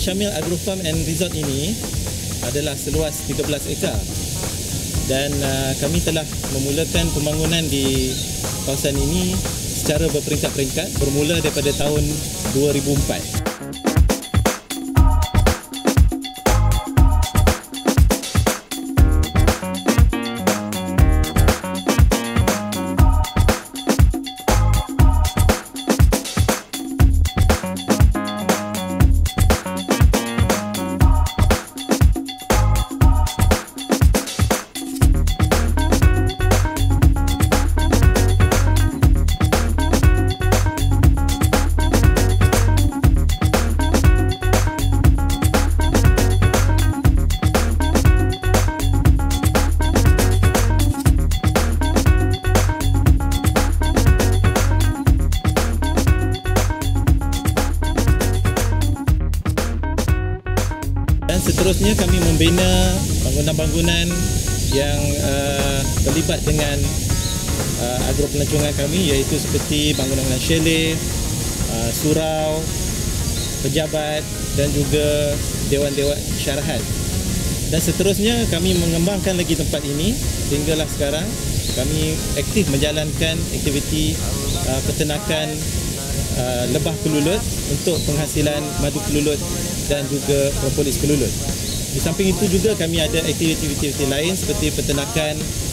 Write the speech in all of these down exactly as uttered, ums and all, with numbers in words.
Syamil Agrofarm and Resort ini adalah seluas tiga belas ekar dan uh, kami telah memulakan pembangunan di kawasan ini secara berperingkat-peringkat bermula daripada tahun dua ribu empat. Dan seterusnya kami membina bangunan-bangunan yang uh, terlibat dengan uh, agro pelancongan kami, iaitu seperti bangunan-bangunan chalet, uh, surau, pejabat dan juga dewan-dewan syarahan. Dan seterusnya kami mengembangkan lagi tempat ini sehinggalah sekarang kami aktif menjalankan aktiviti uh, peternakan uh, lebah kelulut untuk penghasilan madu kelulut dan juga propolis kelulut. Di samping itu juga kami ada aktiviti-aktiviti lain seperti peternakan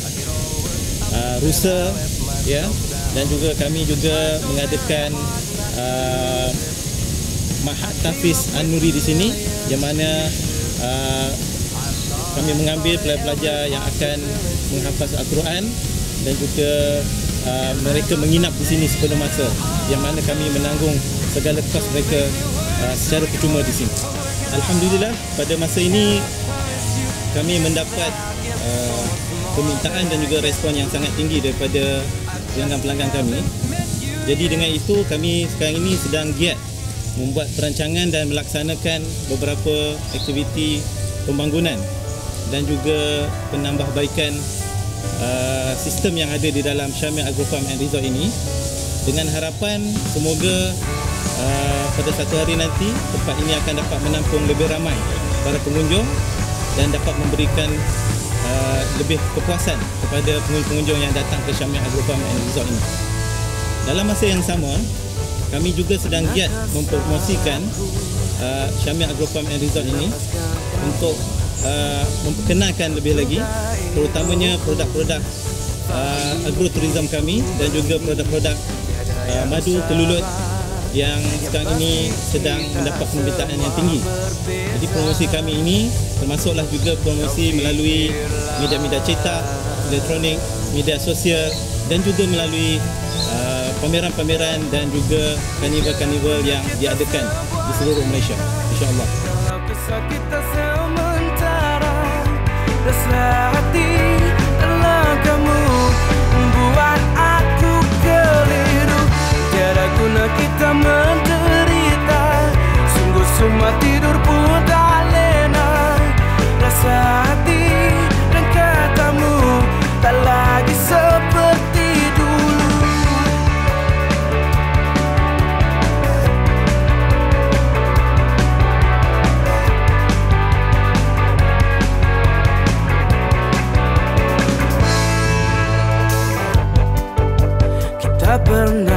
uh, rusa, ya, dan juga kami juga mengadakan uh, Mahat Tafiz An-Nuri di sini, yang mana uh, kami mengambil pelajar-pelajar yang akan menghafaz Al-Quran dan juga uh, mereka menginap di sini sepenuh masa, yang mana kami menanggung segala kos mereka Uh, secara percuma di sini. Alhamdulillah, pada masa ini kami mendapat uh, permintaan dan juga respon yang sangat tinggi daripada pelanggan-pelanggan kami. Jadi dengan itu kami sekarang ini sedang giat membuat perancangan dan melaksanakan beberapa aktiviti pembangunan dan juga penambahbaikan uh, sistem yang ada di dalam Syamil Agrofarm and Resort ini, dengan harapan semoga Uh, pada satu hari nanti tempat ini akan dapat menampung lebih ramai para pengunjung dan dapat memberikan uh, lebih kepuasan kepada pengunjung-pengunjung yang datang ke Syamil Agrofarm and Resort ini. Dalam masa yang sama, kami juga sedang giat mempromosikan uh, Syamil Agrofarm and Resort ini untuk uh, memperkenalkan lebih lagi terutamanya produk-produk uh, agroturism kami dan juga produk-produk uh, madu kelulut yang sekarang ini sedang mendapat permintaan yang tinggi. Jadi promosi kami ini termasuklah juga promosi melalui media-media cetak, elektronik, media sosial dan juga melalui uh, pameran-pameran dan juga karnival-karnival yang diadakan di seluruh Malaysia, insya-Allah. Kita menderita, sungguh semua tidur pun tak lena. Rasa hati dan katamu tak lagi seperti dulu. Kita pernah